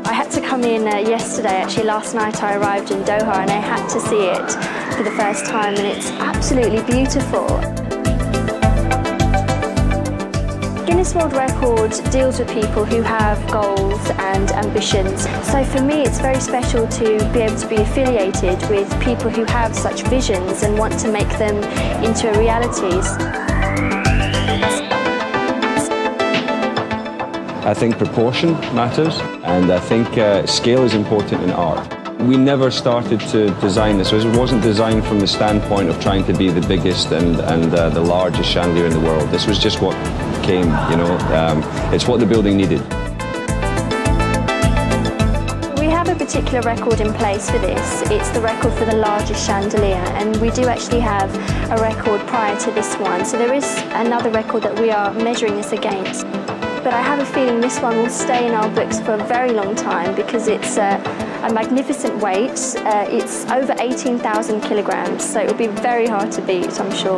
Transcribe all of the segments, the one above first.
I had to come in yesterday. Actually, last night I arrived in Doha and I had to see it for the first time, and it's absolutely beautiful. Guinness World Record deals with people who have goals and ambitions. So for me, it's very special to be able to be affiliated with people who have such visions and want to make them into realities. I think proportion matters, and I think scale is important in art. We never started to design this. It wasn't designed from the standpoint of trying to be the biggest and the largest chandelier in the world. This was just what came, you know. It's what the building needed. We have a particular record in place for this. It's the record for the largest chandelier, and we do actually have a record prior to this one. So there is another record that we are measuring this against. But I have a feeling this one will stay in our books for a very long time because it's a magnificent weight. It's over 18,000 kilograms, so it will be very hard to beat, I'm sure.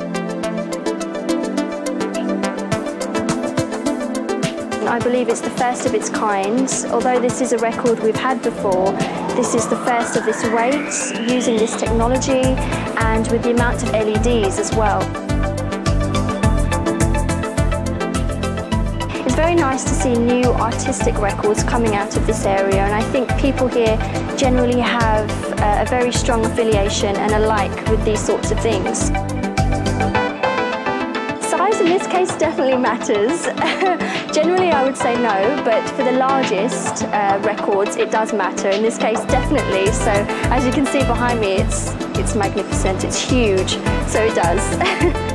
I believe it's the first of its kind. Although this is a record we've had before, this is the first of this weight, using this technology and with the amount of LEDs as well. It's very nice to see new artistic records coming out of this area, and I think people here generally have a very strong affiliation and a like with these sorts of things. Size in this case definitely matters. Generally I would say no, but for the largest records it does matter. In this case definitely, so as you can see behind me it's magnificent, it's huge, so it does.